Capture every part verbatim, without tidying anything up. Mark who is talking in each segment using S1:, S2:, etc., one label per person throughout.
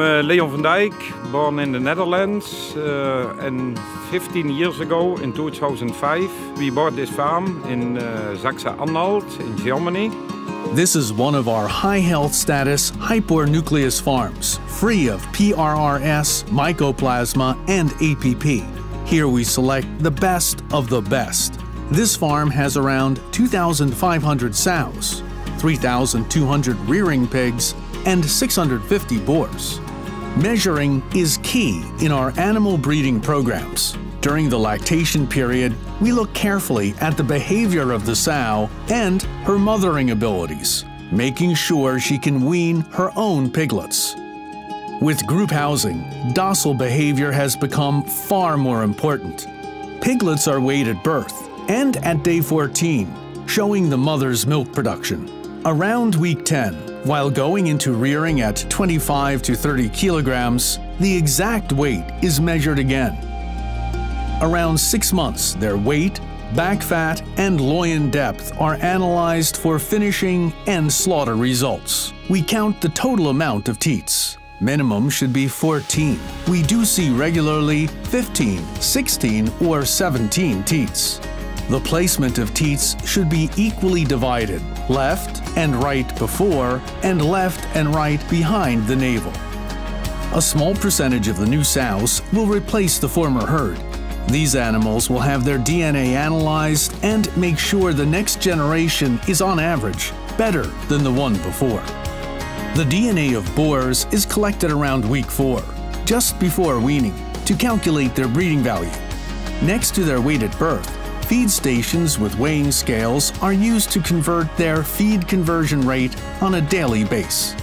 S1: uh, Leon van Dijk, born in the Netherlands, uh, and fifteen years ago, in two thousand five, we bought this farm in uh, Sachsen-Anhalt in Germany.
S2: This is one of our high health status hypornucleus farms, free of P R R S, Mycoplasma, and A P P. Here we select the best of the best. This farm has around two thousand five hundred sows, three thousand two hundred rearing pigs, and six hundred fifty boars. Measuring is key in our animal breeding programs. During the lactation period, we look carefully at the behavior of the sow and her mothering abilities, making sure she can wean her own piglets. With group housing, docile behavior has become far more important. Piglets are weighed at birth and at day fourteen, showing the mother's milk production. Around week ten, while going into rearing at twenty-five to thirty kilograms, the exact weight is measured again. Around six months, their weight, back fat, and loin depth are analyzed for finishing and slaughter results. We count the total amount of teats. Minimum should be fourteen. We do see regularly fifteen, sixteen, or seventeen teats. The placement of teats should be equally divided, left and right before, and left and right behind the navel. A small percentage of the new sows will replace the former herd. These animals will have their D N A analyzed and make sure the next generation is on average better than the one before. The D N A of boars is collected around week four, just before weaning, to calculate their breeding value. Next to their weight at birth, feed stations with weighing scales are used to convert their feed conversion rate on a daily basis.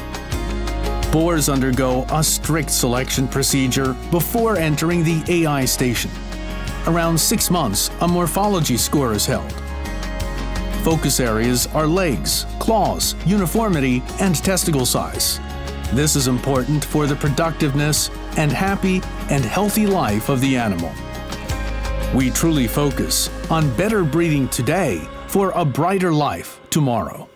S2: Boars undergo a strict selection procedure before entering the A I station. Around six months, a morphology score is held. Focus areas are legs, claws, uniformity, and testicle size. This is important for the productiveness and happy and healthy life of the animal. We truly focus on better breeding today for a brighter life tomorrow.